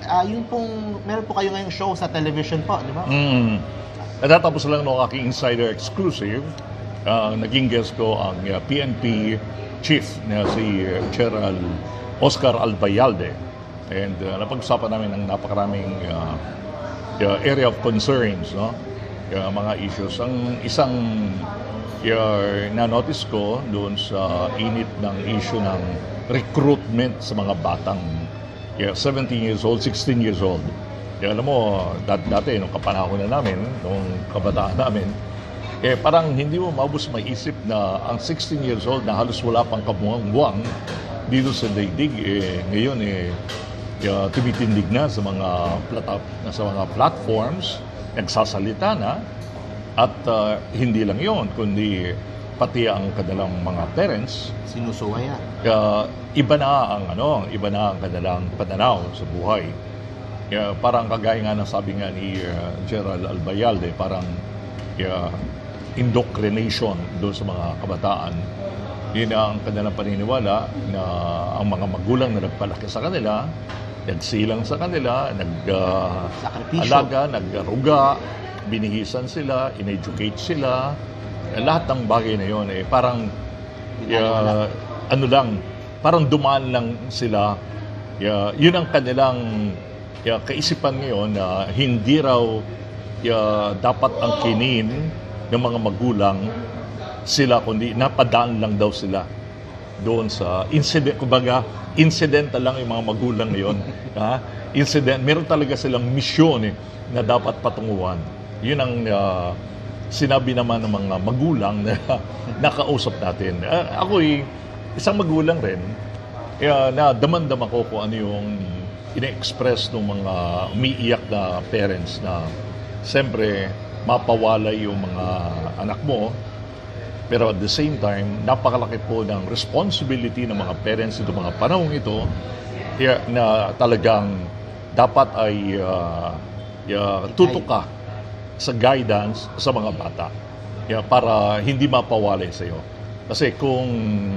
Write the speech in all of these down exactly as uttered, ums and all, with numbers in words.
uh, yung pong, meron po kayo ngayong show sa television po, di ba? Mm. Natatapos lang ng aking insider exclusive. Uh, naging guest ko ang uh, P N P chief na si uh, General Oscar Albayalde. And uh, napag-usapan namin ng napakaraming uh, uh, area of concerns, no? Uh, mga issues. Ang isang uh, na-notice ko doon sa init ng issue ng recruitment sa mga batang uh, seventeen years old, sixteen years old. Kaya alam mo, dat dati, nung kapanahon na namin, nung kabataan namin, eh parang hindi mo maubos maisip na ang sixteen years old na halos wala pang kabuang-buwang dito sa daigdig, eh ngayon eh uh, tumitindig na sa mga plata, sa mga platforms, nagsasalita na, at uh, hindi lang yon kundi pati ang kanilang mga parents Sinusuway na. Uh, iba na ang ano, iba na ang kanilang pananaw sa buhay. Uh, parang kagaya nga ng sabi nga ni uh, General Albayalde, parang uh, indoctrination doon sa mga kabataan. Yun ang kanilang paniniwala na ang mga magulang na nagpalaki sa kanila, nagsilang sa kanila, nag-alaga, uh, nagruga, binihisan sila, in-educate sila. Lahat ng bagay na yun, eh, parang uh, ano lang, parang dumaan lang sila. Uh, yun ang kanilang uh, kaisipan ngayon na uh, hindi raw uh, dapat ang kinin ng mga magulang sila, kundi napadaan lang daw sila doon sa incident. Kumbaga, incidental lang yung mga magulang ngayon. Ha? Incident, meron talaga silang misyon eh, na dapat patunguhan. Yun ang uh, sinabi naman ng mga magulang na nakausap natin. Uh, ako'y isang magulang rin, uh, na daman-dama ko kung ano yung ina-express ng mga umiiyak na parents na siyempre mapawalay yung mga anak mo. Pero at the same time, napakalaki po ng responsibility ng mga parents ito mga panahong ito na talagang dapat ay uh, uh, tutok ka sa guidance sa mga bata uh, para hindi mapawalay sa iyo. Kasi kung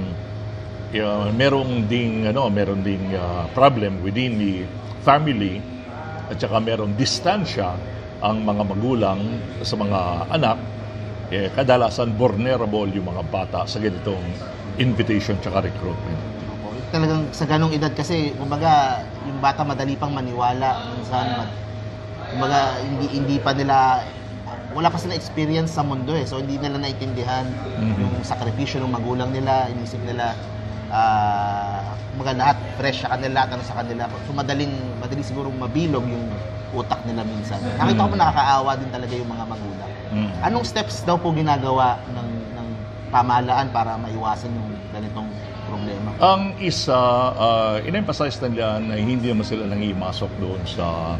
uh, merong ding ano, merong ding uh, problem within the family at saka merong distansya ang mga magulang sa mga anak, eh, kadalasan vulnerable yung mga bata sa ganitong invitation tsaka recruitment. Talagang sa ganong edad kasi, kumbaga, yung bata madali pang maniwala. Minsan, kumbaga, hindi, hindi pa nila, wala pa sila experience sa mundo eh. So, hindi nila naintindihan mm-hmm. yung sakripisyo ng magulang nila. Inisip nila, uh, kumbaga lahat fresh sa kanila, ano sa kanila. So, madaling, madaling siguro mabilog yung utak nila minsan. Nakita ko po nakakaawa din talaga yung mga magulang. Mm. Anong steps daw po ginagawa ng, ng pamahalaan para maiwasan yung ganitong problema? Ang isa, uh, in-emphasize nila na hindi naman sila nangimasok doon sa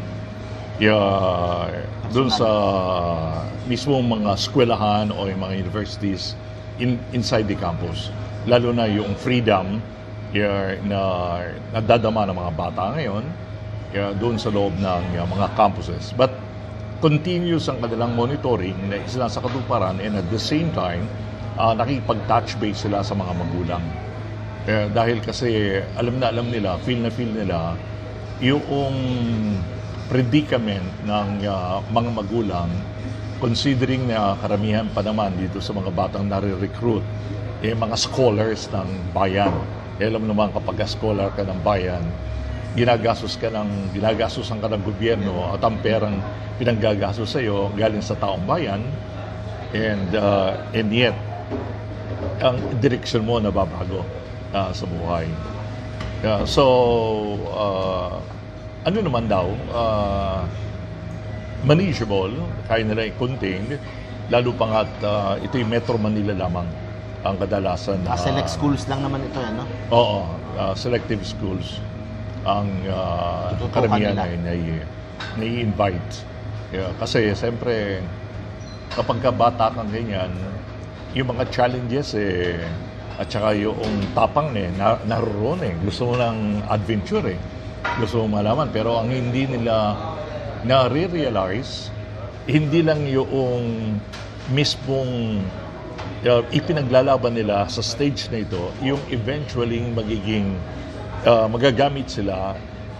uh, doon sa mismo mga eskwelahan o yung mga universities in, inside the campus. Lalo na yung freedom uh, na nadadama ng mga bata ngayon uh, doon sa loob ng uh, mga campuses. But continuous ang kanilang monitoring na sila sa katuparan, and at the same time, uh, nakikipag-touch base sila sa mga magulang. Eh, dahil kasi alam na alam nila, feel na feel nila yung predicament ng uh, mga magulang, considering na karamihan pa naman dito sa mga batang nare-recruit, eh, mga scholars ng bayan. Eh, alam naman kapag scholar ka ng bayan, ginagastos ka ng, ginagastosan ka ng gobyerno at ang perang pinanggagastos sa iyo galing sa taong bayan, and uh, and yet ang direksyon mo nababago uh, sa buhay. Uh, so uh, ano naman daw, uh, manageable, kaya nila i-contain, lalo pa nga at uh, ito yung Metro Manila lamang ang kadalasan. Uh, select schools lang naman ito, ano? Oo, uh, selective schools ang uh, karamihan ay nai-invite. Yeah, kasi siyempre, kapag bata kang ganyan, yung mga challenges eh, at saka yung tapang eh, na, naroon eh. Gusto mo ng adventure eh. Gusto mo malaman. Pero ang hindi nila na-realize, hindi lang yung mismong uh, ipinaglalaban nila sa stage na ito, yung eventually magiging Uh, magagamit sila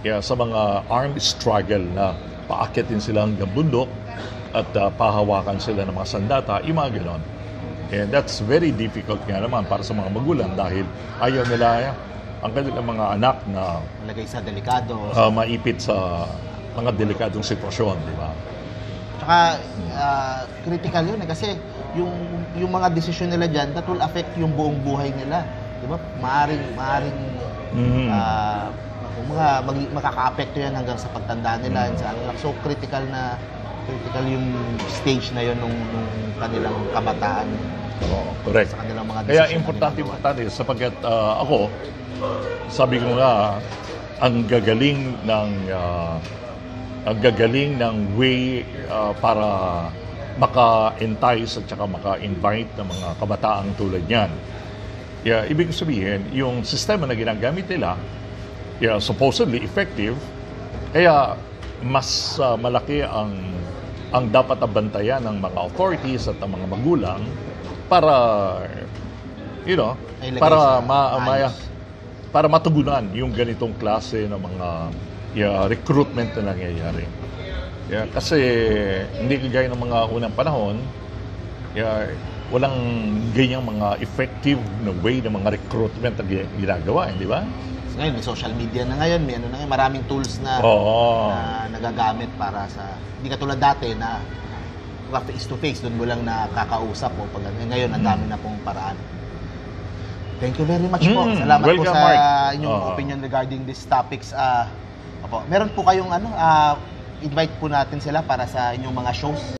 yeah, sa mga armed struggle na paakyatin sila hanggang bundok at uh, pahawakan sila ng mga sandata, yung mga ganon. And that's very difficult nga naman para sa mga magulang dahil ayaw nila ang kanilang mga anak na Malagay sa delikado. uh, maipit sa mga delikadong sitwasyon, di ba? Tsaka, uh, critical yun eh, kasi yung, yung mga desisyon nila dyan, that will affect yung buong buhay nila. Di ba? Maaring, maaring, Mm-hmm. uh, mga, mag, makaka-apekto yan hanggang sa pagtanda nila. Mm-hmm. Sa, so, critical na, critical yung stage na yun nung, nung kanilang kabataan. Oo, correct. Sa kanilang mga Kaya desisyon na importante, ginagawa. importante sapagkat uh, ako, sabi ko nga, ang gagaling ng uh, ang gagaling ng way uh, para maka-entice at saka maka-invite ng mga kabataang tulad niyan. Yeah, ibig sabihin, yung sistema na ginagamit nila, yeah, supposedly effective, kaya mas uh, malaki ang ang dapat nabantayan ng mga authorities at ng mga magulang para, you know, Ay, lagay para sa ma, maya, ayos. para matugunan yung ganitong klase ng mga yeah, recruitment na nangyayari. Yeah, kasi hindi kagaya ng mga unang panahon, yeah, walang ganyang mga effective na way ng mga recruitment na ginagawa, di ba? Ngayon, may social media na ngayon, may ano na ngayon, maraming tools na, Oo. na nagagamit para sa, hindi katulad dati na face to face, doon mo lang nakakausap o pag ngayon, ang dami na pong paraan. Thank you very much po. Mm, Salamat po welcome, sa Mark. inyong Oo. opinion regarding these topics. Uh, opo. Meron po kayong ano, uh, invite po natin sila para sa inyong mga shows.